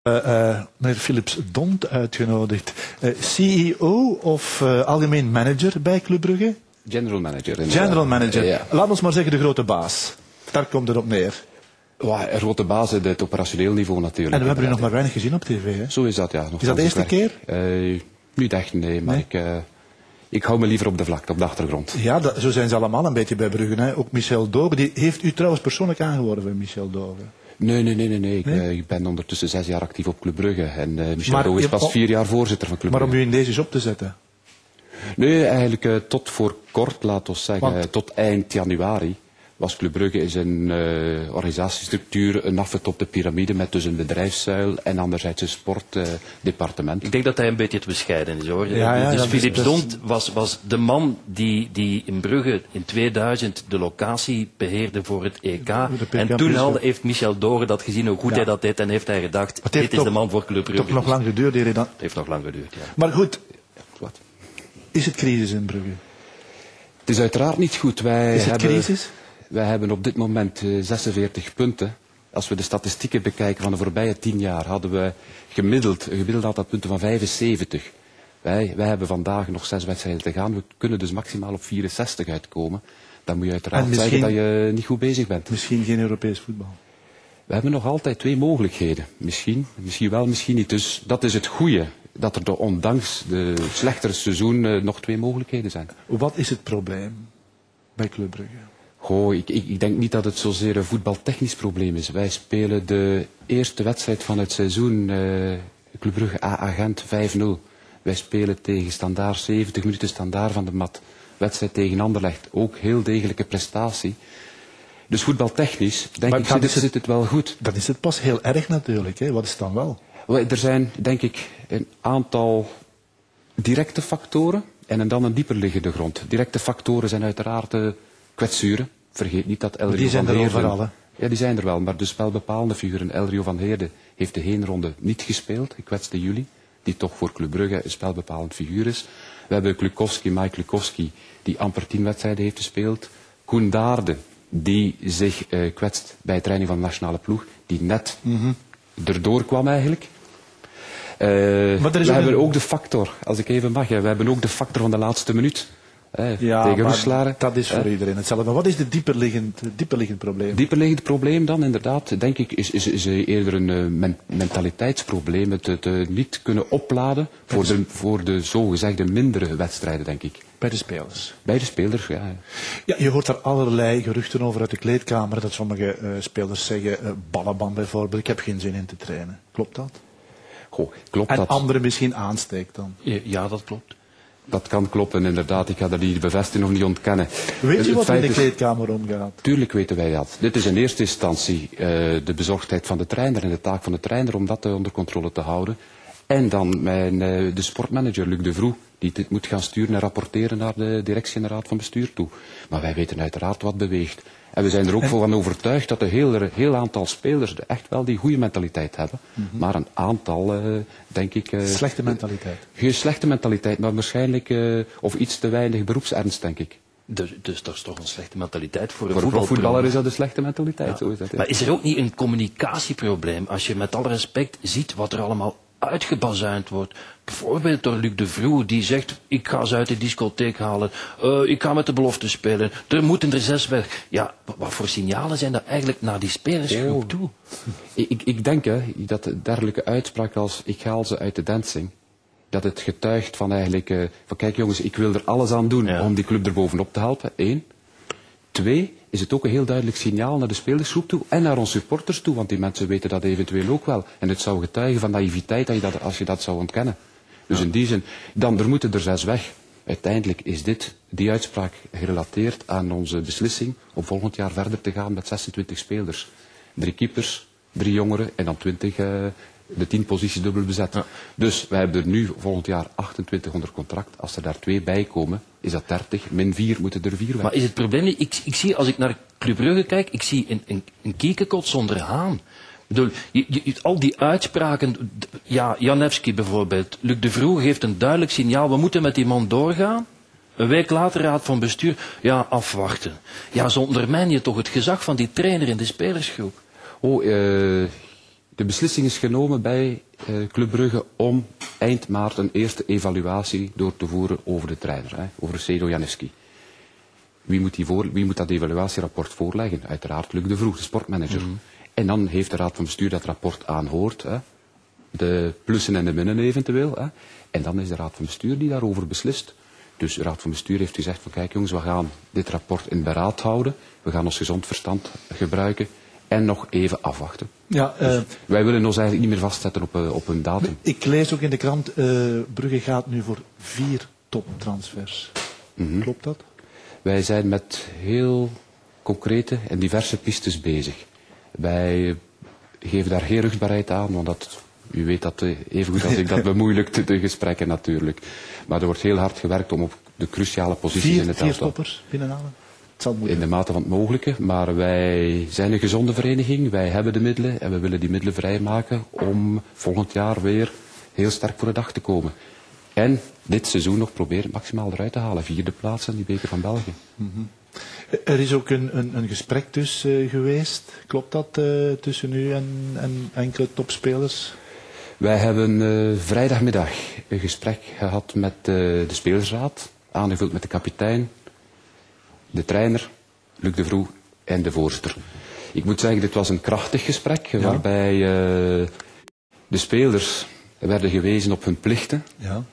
Meneer Philips Dont uitgenodigd. CEO of algemeen manager bij Club Brugge? General manager. General manager. Ja. Laat ons maar zeggen de grote baas. Daar komt het op neer. Een grote baas op het operationeel niveau natuurlijk. En we hebben u nog maar weinig gezien op tv, hè? Zo is dat, ja. Nog is dat de eerste keer? Niet echt, nee. Maar nee? Ik hou me liever op de vlakte, op de achtergrond. Ja, zo zijn ze allemaal een beetje bij Brugge. Hè? Ook Michel Dogen. Die heeft u trouwens persoonlijk aangeworven, Michel Dogen? Nee. Ik ben ondertussen 6 jaar actief op Club Brugge. En Michel Dogen is pas 4 jaar voorzitter van Club Brugge. Maar om u in deze job te zetten? Nee, eigenlijk tot voor kort, laten we zeggen, tot eind januari was Club Brugge is een organisatiestructuur, een afgetopte piramide met dus een bedrijfszuil en anderzijds een sportdepartement. Ik denk dat hij een beetje te bescheiden is, hoor. Ja, dus Philips Dont was de man die in Brugge in 2000 de locatie beheerde voor het EK. En toen al heeft Michel Dogen dat gezien, hoe goed hij dat deed, en heeft hij gedacht, dit is de man voor Club Brugge. Het heeft nog lang geduurd, Het heeft nog lang geduurd, ja. Maar goed, Wat? Is het crisis in Brugge? Het is uiteraard niet goed. Is het crisis? Wij hebben op dit moment 46 punten. Als we de statistieken bekijken van de voorbije 10 jaar, hadden we een gemiddeld aantal punten van 75. Wij hebben vandaag nog 6 wedstrijden te gaan. We kunnen dus maximaal op 64 uitkomen. Dan moet je uiteraard zeggen dat je niet goed bezig bent. Misschien geen Europees voetbal. We hebben nog altijd 2 mogelijkheden. Misschien wel, misschien niet. Dus dat is het goede. Dat er ondanks de slechtere seizoen nog 2 mogelijkheden zijn. Wat is het probleem bij Club Brugge? Ik denk niet dat het zozeer een voetbaltechnisch probleem is. Wij spelen de eerste wedstrijd van het seizoen, Club Brugge AA Gent 5-0. Wij spelen tegen Standaard 70 minuten Standaard van de mat. Wedstrijd tegen Anderlecht, ook heel degelijke prestatie. Dus voetbaltechnisch, denk ik, zit het wel goed. Dan is het pas heel erg natuurlijk, hè? Wat is het dan wel? Er zijn, denk ik, een aantal directe factoren en dan een dieperliggende grond. Directe factoren zijn uiteraard kwetsuren. Vergeet niet dat Elrio van Heerde... Die zijn er overal, hè? Ja, die zijn er wel, maar dus wel bepaalde figuren. Elrio van Heerde heeft de heenronde niet gespeeld, gekwetste juli, die toch voor Club Brugge een spelbepalend figuur is. We hebben Mike Lukowski, die amper 10 wedstrijden heeft gespeeld. Koen Daarde, die zich kwetst bij het training van de nationale ploeg, die net erdoor kwam eigenlijk. We hebben ook de factor, als ik even mag, we hebben ook de factor van de laatste minuut. Tegen Roeselare. Dat is voor iedereen hetzelfde. Maar wat is het dieperliggend probleem? Dieperliggend probleem dan, inderdaad, denk ik, is eerder een mentaliteitsprobleem. Het niet kunnen opladen voor de zogezegde mindere wedstrijden, denk ik. Bij de spelers? Bij de spelers, ja. Ja, je hoort daar allerlei geruchten over uit de kleedkamer, dat sommige spelers zeggen, ballenband bijvoorbeeld, ik heb geen zin in te trainen. Klopt dat? Klopt en dat? anderen misschien aansteekt dan? Ja, dat klopt. Dat kan kloppen, inderdaad. Ik ga dat niet bevestigen of niet ontkennen. Weet je wat er in de kleedkamer omgaat? Tuurlijk weten wij dat. Dit is in eerste instantie de bezorgdheid van de trainer en de taak van de trainer om dat onder controle te houden. En dan de sportmanager, Luc de Vroe, die dit moet gaan sturen en rapporteren naar de directie-generaal van bestuur toe. Maar wij weten uiteraard wat beweegt. En we zijn er ook van overtuigd dat een heel aantal spelers echt wel die goede mentaliteit hebben. Maar een aantal, denk ik... slechte mentaliteit. Geen slechte mentaliteit, maar waarschijnlijk of iets te weinig beroepsernst, denk ik. Dus dat is toch een slechte mentaliteit voor een voetballer. Voor een voetballer is dat een slechte mentaliteit, ja. Zo is dat. Ja. Maar is er ook niet een communicatieprobleem als je met alle respect ziet wat er allemaal uitgebazuind wordt? Bijvoorbeeld door Luc de Vroe, die zegt, ik ga ze uit de discotheek halen, ik ga met de belofte spelen, er moeten er 6 weg. Ja, wat voor signalen zijn dat eigenlijk naar die spelersgroep toe? Ik denk dat dergelijke uitspraak als, ik haal ze uit de dancing, dat het getuigt van eigenlijk, van kijk jongens, ik wil er alles aan doen om die club er bovenop te helpen, 1. 2, is het ook een heel duidelijk signaal naar de spelersgroep toe en naar onze supporters toe, want die mensen weten dat eventueel ook wel. En het zou getuigen van naïviteit als je dat zou ontkennen. Dus in die zin, er moeten er 6 weg. Uiteindelijk is die uitspraak gerelateerd aan onze beslissing om volgend jaar verder te gaan met 26 spelers. 3 keepers, 3 jongeren en dan 20, de 10 posities dubbel bezet. Ja. Dus wij hebben er nu volgend jaar 28 onder contract. Als er daar 2 bij komen, is dat 30. Min 4 moeten er 4 weg. Maar is het probleem niet, ik zie, als ik naar Club Brugge kijk, ik zie een kiekenkot zonder haan. Ik bedoel, al die uitspraken, ja, Janevski bijvoorbeeld, Luc de Vroe geeft een duidelijk signaal, we moeten met die man doorgaan. Een week later raad van bestuur, ja, afwachten. Ja, zo ondermijn je toch het gezag van die trainer in de spelersgroep. De De beslissing is genomen bij Club Brugge om eind maart een eerste evaluatie door te voeren over de trainer, over Sedo Janevski. Wie moet dat evaluatierapport voorleggen? Uiteraard Luc de Vroeg, de sportmanager. En dan heeft de Raad van Bestuur dat rapport aanhoord. De plussen en de minnen eventueel. En dan is de Raad van Bestuur die daarover beslist. Dus de Raad van Bestuur heeft gezegd van kijk jongens, we gaan dit rapport in beraad houden. We gaan ons gezond verstand gebruiken. En nog even afwachten. Ja, Dus wij willen ons eigenlijk niet meer vastzetten op een datum. ik lees ook in de krant, Brugge gaat nu voor 4 toptransfers. Klopt dat? Wij zijn met heel concrete en diverse pistes bezig. Wij geven daar geen rugbaarheid aan, want u weet dat even goed als ik dat bemoeilijkt, de gesprekken natuurlijk. Maar er wordt heel hard gewerkt om op de cruciale posities in het 4 elftal. toppers binnenhalen? Het zal In moeilijk. de mate van het mogelijke, maar wij zijn een gezonde vereniging, wij hebben de middelen en we willen die middelen vrijmaken om volgend jaar weer heel sterk voor de dag te komen. En dit seizoen nog proberen maximaal eruit te halen, 4e plaats in die beker van België. Er is ook een gesprek dus geweest, klopt dat, tussen u en enkele topspelers? Wij hebben vrijdagmiddag een gesprek gehad met de spelersraad, aangevuld met de kapitein, de trainer, Luc de Vroeg en de voorzitter. Ik moet zeggen, dit was een krachtig gesprek, waarbij de spelers werden gewezen op hun plichten, Ja.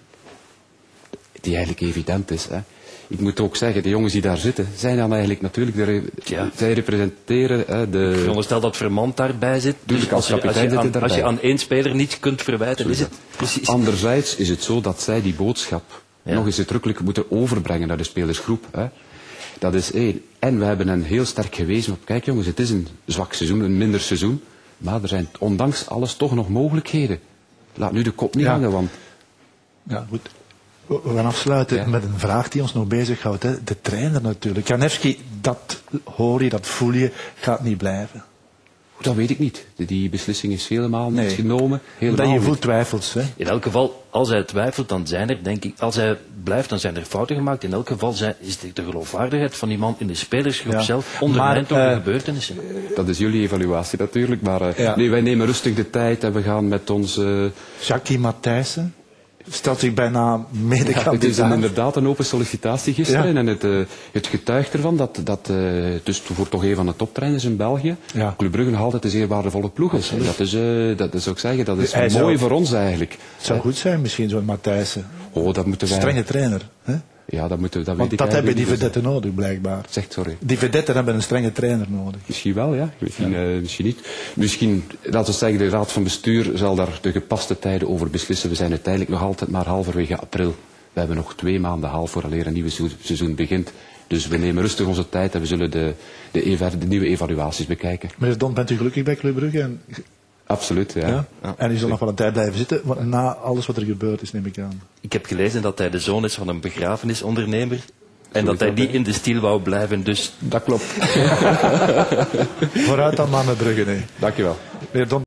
die eigenlijk evident is. Ik moet ook zeggen, de jongens die daar zitten, zijn dan eigenlijk natuurlijk, zij representeren de... Ik veronderstel dat Vermand daarbij zit. Tuurlijk, als kapitein zit hij daarbij. Als je aan één speler niets kunt verwijten, is het precies. Anderzijds is het zo dat zij die boodschap nog eens uitdrukkelijk moeten overbrengen naar de spelersgroep. Dat is één. En we hebben hen heel sterk gewezen op, kijk jongens, het is een zwak seizoen, een minder seizoen, maar er zijn ondanks alles toch nog mogelijkheden. Laat nu de kop niet hangen, want... Ja, goed. We gaan afsluiten met een vraag die ons nog bezighoudt. Hè. De trainer natuurlijk. Janevski, dat hoor je, dat voel je, gaat niet blijven. Dat weet ik niet. Die beslissing is helemaal niet genomen. Helemaal Dat je niet. voelt twijfels. Hè. In elk geval, als hij twijfelt, dan zijn er, denk ik, als hij blijft, dan zijn er fouten gemaakt. In elk geval is de geloofwaardigheid van die man in de spelersgroep zelf ondermijnd door de gebeurtenissen. Dat is jullie evaluatie natuurlijk, maar nee, wij nemen rustig de tijd en we gaan met ons... Jackie Matthijssen stelt zich bijna medekandidaat. Het is inderdaad een open sollicitatie gisteren en het getuigt ervan dat dus voor toch een van de toptrainers in België, Club Brugge nog altijd een zeer waardevolle ploeg is. Dat is ook zeggen, dat is mooi voor ons eigenlijk. Het zou goed zijn misschien zo'n Matthijssen. Oh, dat moeten wij... Strenge trainer. Hè? Ja, dat moeten we... Want dat hebben die vedetten nodig, blijkbaar. Zegt sorry. Die vedetten hebben een strenge trainer nodig. Misschien wel, ja. Misschien niet. Misschien, laten we zeggen, de Raad van Bestuur zal daar de gepaste tijden over beslissen. We zijn uiteindelijk nog altijd maar halverwege april. We hebben nog 2 maanden haal vooraleer een nieuwe seizoen begint. Dus we nemen rustig onze tijd en we zullen de nieuwe evaluaties bekijken. Meneer Don, bent u gelukkig bij Club Brugge? En... Absoluut, ja. En u zal nog wel een tijd blijven zitten, want na alles wat er gebeurd is, neem ik aan. Ik heb gelezen dat hij de zoon is van een begrafenisondernemer. En dat hij niet in de stiel wou blijven, dus... Dat klopt. Vooruit dan maar met Brugge, nee. Dank je wel. Meneer Don.